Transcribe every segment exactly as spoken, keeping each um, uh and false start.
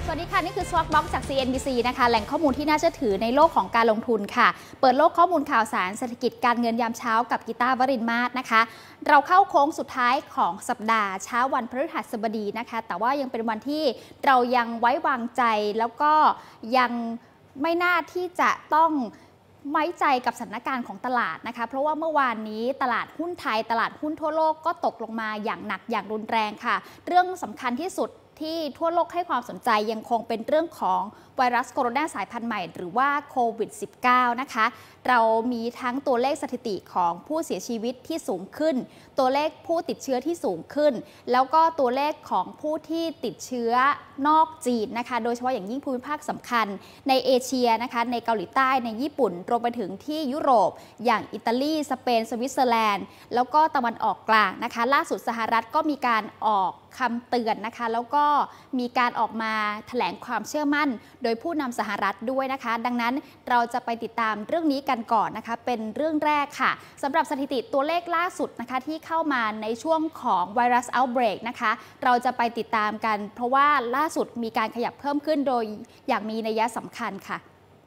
สวัสดีค่ะนี่คือ Swapbox จาก ซี เอ็น บี ซี นะคะแหล่งข้อมูลที่น่าเชื่อถือในโลกของการลงทุนค่ะเปิดโลกข้อมูลข่าวสารเศรษฐกิจการเงินยามเช้ากับกีตาร์วรินทร์มาศนะคะเราเข้าโค้งสุดท้ายของสัปดาห์เช้าวันพฤหัสบดีนะคะแต่ว่ายังเป็นวันที่เรายังไว้วางใจแล้วก็ยังไม่น่าที่จะต้องไว้ใจกับสถานการณ์ของตลาดนะคะเพราะว่าเมื่อวานนี้ตลาดหุ้นไทยตลาดหุ้นทั่วโลกก็ตกลงมาอย่างหนักอย่างรุนแรงค่ะเรื่องสำคัญที่สุดที่ทั่วโลกให้ความสนใจยังคงเป็นเรื่องของไวรัสโคโรนาสายพันธุ์ใหม่หรือว่าโควิด สิบเก้า นะคะเรามีทั้งตัวเลขสถิติของผู้เสียชีวิตที่สูงขึ้นตัวเลขผู้ติดเชื้อที่สูงขึ้นแล้วก็ตัวเลขของผู้ที่ติดเชื้อนอกจีนนะคะโดยเฉพาะอย่างยิ่งภูมิภาคสำคัญในเอเชียนะคะในเกาหลีใต้ในญี่ปุ่นรวมไปถึงที่ยุโรปอย่างอิตาลีสเปนสวิตเซอร์แลนด์แล้วก็ตะวันออกกลางนะคะล่าสุดสหรัฐก็มีการออกคำเตือนนะคะแล้วก็มีการออกมาแถลงความเชื่อมั่นโดยผู้นำสหรัฐด้วยนะคะดังนั้นเราจะไปติดตามเรื่องนี้กันก่อนนะคะเป็นเรื่องแรกค่ะสำหรับสถิติตัวเลขล่าสุดนะคะที่เข้ามาในช่วงของไวรัส Outbreak นะคะเราจะไปติดตามกันเพราะว่าล่าสุดมีการขยับเพิ่มขึ้นโดยอย่างมีนัยสำคัญค่ะ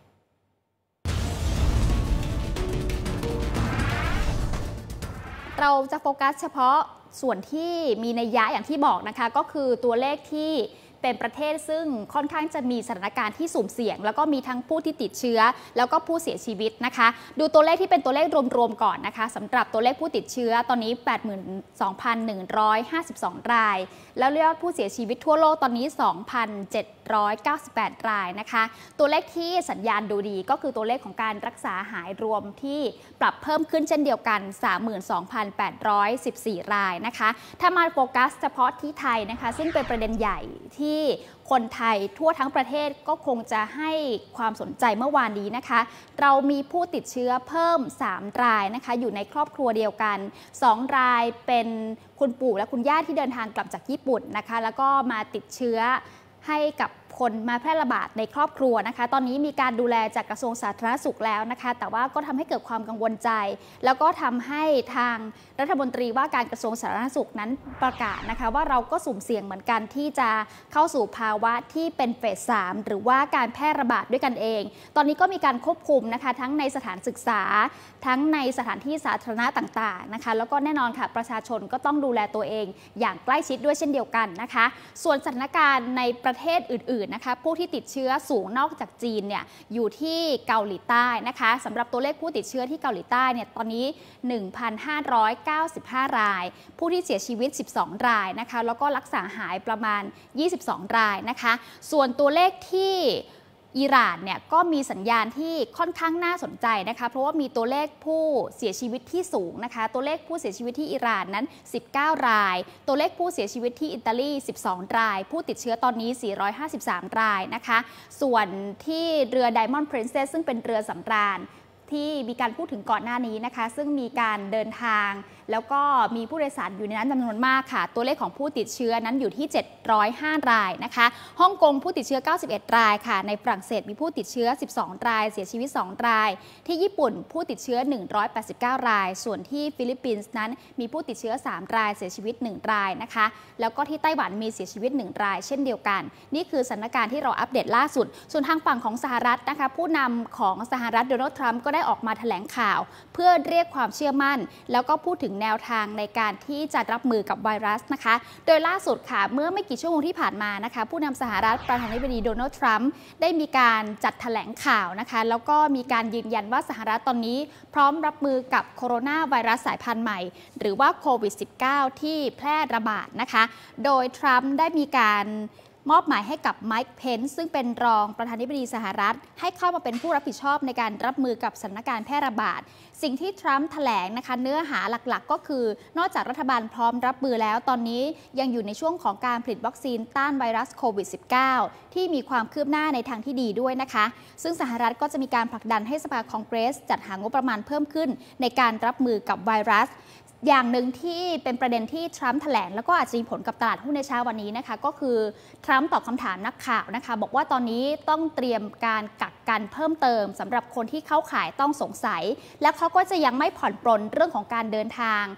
เราจะโฟกัสเฉพาะส่วนที่มีนัยยะอย่างที่บอกนะคะก็คือตัวเลขที่เป็นประเทศซึ่งค่อนข้างจะมีสถานการณ์ที่สุ่มเสี่ยงแล้วก็มีทั้งผู้ที่ติดเชื้อแล้วก็ผู้เสียชีวิตนะคะดูตัวเลขที่เป็นตัวเลขรวมๆก่อนนะคะสำหรับตัวเลขผู้ติดเชื้อตอนนี้ แปดหมื่นสองพันหนึ่งร้อยห้าสิบสอง รายแล้วยอดผู้เสียชีวิตทั่วโลกตอนนี้ สองพันเจ็ดร้อยเก้าสิบแปด รายนะคะตัวเลขที่สัญญาณดูดีก็คือตัวเลขของการรักษาหายรวมที่ปรับเพิ่มขึ้นเช่นเดียวกัน สามหมื่นสองพันแปดร้อยสิบสี่ รายนะคะถ้ามาโฟกัสเฉพาะที่ไทยนะคะซึ่งเป็นประเด็นใหญ่ที่คนไทยทั่วทั้งประเทศก็คงจะให้ความสนใจเมื่อวานนี้นะคะเรามีผู้ติดเชื้อเพิ่มสามรายนะคะอยู่ในครอบครัวเดียวกันสองรายเป็นคุณปู่และคุณย่าที่เดินทางกลับจากญี่ปุ่นนะคะแล้วก็มาติดเชื้อให้กับคนมาแพร่ระบาดในครอบครัวนะคะตอนนี้มีการดูแลจากกระทรวงสาธารณสุขแล้วนะคะแต่ว่าก็ทำให้เกิดความกังวลใจแล้วก็ทำให้ทางรัฐมนตรีว่าการกระทรวงสาธารณสุขนั้นประกาศนะคะว่าเราก็สุ่มเสี่ยงเหมือนกันที่จะเข้าสู่ภาวะที่เป็นเฟส สาม หรือว่าการแพร่ระบาดด้วยกันเองตอนนี้ก็มีการควบคุมนะคะทั้งในสถานศึกษาทั้งในสถานที่สาธารณะต่างๆนะคะแล้วก็แน่นอนค่ะประชาชนก็ต้องดูแลตัวเองอย่างใกล้ชิดด้วยเช่นเดียวกันนะคะส่วนสถานการณ์ในประเทศอื่นนะคะผู้ที่ติดเชื้อสูงนอกจากจีนเนี่ยอยู่ที่เกาหลีใต้นะคะสำหรับตัวเลขผู้ติดเชื้อที่เกาหลีใต้เนี่ยตอนนี้ หนึ่งพันห้าร้อยเก้าสิบห้า รายผู้ที่เสียชีวิตสิบสองรายนะคะแล้วก็รักษาหายประมาณยี่สิบสองรายนะคะส่วนตัวเลขที่อิหร่านเนี่ยก็มีสัญญาณที่ค่อนข้างน่าสนใจนะคะเพราะว่ามีตัวเลขผู้เสียชีวิตที่สูงนะคะตัวเลขผู้เสียชีวิตที่อิหร่านนั้นสิบเก้ารายตัวเลขผู้เสียชีวิตที่อิตาลีสิบสองรายผู้ติดเชื้อตอนนี้สี่ร้อยห้าสิบสาม รายนะคะส่วนที่เรือ Diamond Princess ซึ่งเป็นเรือสำราญที่มีการพูดถึงก่อนหน้านี้นะคะซึ่งมีการเดินทางแล้วก็มีผู้โดยสารอยู่ในนั้นจำนวนมากค่ะตัวเลขของผู้ติดเชื้อนั้นอยู่ที่เจ็ดร้อยห้ารายนะคะฮ่องกงผู้ติดเชื้อเก้าสิบเอ็ดรายค่ะในฝรั่งเศสมีผู้ติดเชื้อสิบสองรายเสียชีวิตสองรายที่ญี่ปุ่นผู้ติดเชื้อหนึ่งร้อยแปดสิบเก้ารายส่วนที่ฟิลิปปินส์นั้นมีผู้ติดเชื้อสามรายเสียชีวิตหนึ่งรายนะคะแล้วก็ที่ไต้หวันมีเสียชีวิตหนึ่งรายเช่นเดียวกันนี่คือสถานการณ์ที่เราอัปเดตล่าสุดส่วนทางฝั่งของสหรัฐนะคะผู้นำของสหรัฐโดนัลด์ทรัมป์ก็ได้ออกมาแถลงข่าวเพื่อเรียกความเชื่อมั่นแล้วก็พูดถึงแนวทางในการที่จะรับมือกับไวรัสนะคะโดยล่าสุดค่ะเมื่อไม่กี่ชั่วโมงที่ผ่านมานะคะผู้นำสหรัฐประธานาธิบดีโดนัลด์ทรัมป์ได้มีการจัดแถลงข่าวนะคะแล้วก็มีการยืนยันว่าสหรัฐตอนนี้พร้อมรับมือกับโคโรนาไวรัสสายพันธุ์ใหม่หรือว่าโควิด สิบเก้า ที่แพร่ระบาดนะคะโดยทรัมป์ได้มีการมอบหมายให้กับไมค์ เพนซ์ซึ่งเป็นรองประธานาธิบดีสหรัฐให้เข้ามาเป็นผู้รับผิดชอบในการรับมือกับสถานการณ์แพร่ระบาดสิ่งที่ทรัมป์แถลงนะคะเนื้อหาหลักๆก็คือนอกจากรัฐบาลพร้อมรับมือแล้วตอนนี้ยังอยู่ในช่วงของการผลิตวัคซีนต้านไวรัสโควิด สิบเก้า ที่มีความคืบหน้าในทางที่ดีด้วยนะคะซึ่งสหรัฐก็จะมีการผลักดันให้สภาคองเกรสจัดหางบประมาณเพิ่มขึ้นในการรับมือกับไวรัสอย่างหนึ่งที่เป็นประเด็นที่ทรัมป์แถลงแล้วก็อาจจะมีผลกับตลาดหุ้นในเช้าวันนี้นะคะก็คือทรัมป์ตอบคำถามนักข่าวนะคะบอกว่าตอนนี้ต้องเตรียมการกักกันเพิ่มเติมสำหรับคนที่เข้าข่ายต้องสงสัยและเขาก็จะยังไม่ผ่อนปรนเรื่องของการเดินทาง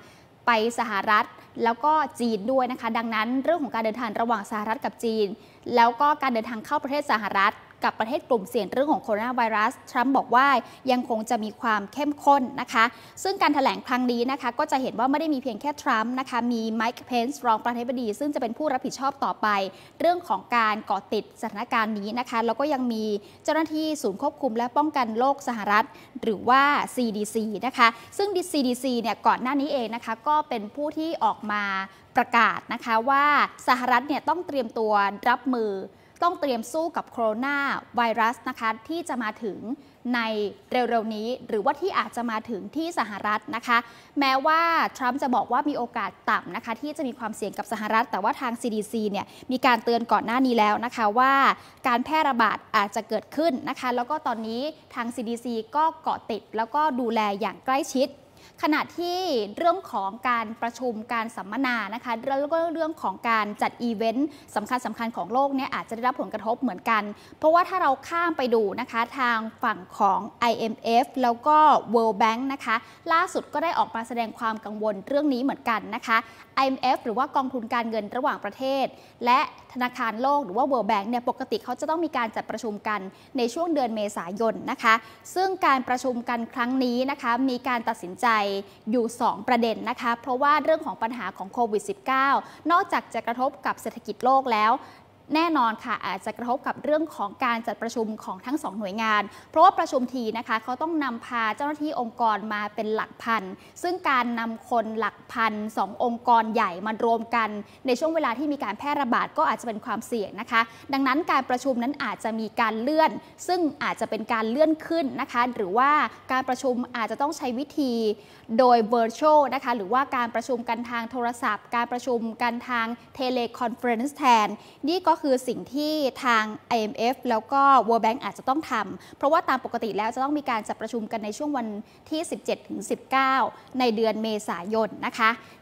ไปสหรัฐแล้วก็จีนด้วยนะคะดังนั้นเรื่องของการเดินทางระหว่างสหรัฐกับจีนแล้วก็การเดินทางเข้าประเทศสหรัฐกับประเทศกลุ่มเสี่ยงเรื่องของโคโรนาไวรัสทรัมป์บอกว่ายังคงจะมีความเข้มข้นนะคะซึ่งการแถลงครั้งนี้นะคะก็จะเห็นว่าไม่ได้มีเพียงแค่ทรัมป์นะคะมีไมค์เพนส์รองประธานาธิบดีซึ่งจะเป็นผู้รับผิดชอบต่อไปเรื่องของการเกาะติดสถานการณ์นี้นะคะแล้วก็ยังมีเจ้าหน้าที่ศูนย์ควบคุมและป้องกันโรคสหรัฐหรือว่า ซี ดี ซี นะคะซึ่ง ซี ดี ซี เนี่ยก่อนหน้านี้เองนะคะก็เป็นผู้ที่ออกมาประกาศนะคะว่าสหรัฐเนี่ยต้องเตรียมตัวรับมือต้องเตรียมสู้กับโคโรนาไวรัสนะคะที่จะมาถึงในเร็วๆนี้หรือว่าที่อาจจะมาถึงที่สหรัฐนะคะแม้ว่าทรัมป์จะบอกว่ามีโอกาสต่ำนะคะที่จะมีความเสี่ยงกับสหรัฐแต่ว่าทาง ซี ดี ซี เนี่ยมีการเตือนก่อนหน้านี้แล้วนะคะว่าการแพร่ระบาดอาจจะเกิดขึ้นนะคะแล้วก็ตอนนี้ทาง ซี ดี ซี ก็เกาะติดแล้วก็ดูแลอย่างใกล้ชิดขณะที่เรื่องของการประชุมการสัมมนานะคะแล้วก็เรื่องของการจัดอีเวนต์สำคัญสำคัญของโลกเนี่ยอาจจะได้รับผลกระทบเหมือนกันเพราะว่าถ้าเราข้ามไปดูนะคะทางฝั่งของ ไอ เอ็ม เอฟ แล้วก็ World Bank นะคะล่าสุดก็ได้ออกมาแสดงความกังวลเรื่องนี้เหมือนกันนะคะ ไอ เอ็ม เอฟ หรือว่ากองทุนการเงินระหว่างประเทศและธนาคารโลกหรือว่า World Bank เนี่ยปกติเขาจะต้องมีการจัดประชุมกันในช่วงเดือนเมษายนนะคะซึ่งการประชุมกันครั้งนี้นะคะมีการตัดสินใจอยู่ สอง ประเด็นนะคะเพราะว่าเรื่องของปัญหาของโควิด สิบเก้า นอกจากจะกระทบกับเศรษฐกิจโลกแล้วแน่นอนค่ะอาจจะกระทบกับเรื่องของการจัดประชุมของทั้งสองหน่วยงานเพราะว่าประชุมทีนะคะเขาต้องนำพาเจ้าหน้าที่องค์กรมาเป็นหลักพันซึ่งการนำคนหลักพันสององค์กรใหญ่มารวมกันในช่วงเวลาที่มีการแพร่ระบาดก็อาจจะเป็นความเสี่ยงนะคะดังนั้นการประชุมนั้นอาจจะมีการเลื่อนซึ่งอาจจะเป็นการเลื่อนขึ้นนะคะหรือว่าการประชุมอาจจะต้องใช้วิธีโดย virtual นะคะหรือว่าการประชุมกันทางโทรศัพท์การประชุมกันทาง teleconference แทนนี่ก็คือสิ่งที่ทาง ไอ เอ็ม เอฟ แล้วก็ World Bank อาจจะต้องทำเพราะว่าตามปกติแล้วจะต้องมีการจัดประชุมกันในช่วงวันที่ สิบเจ็ดถึงสิบเก้า ในเดือนเมษายนนะคะ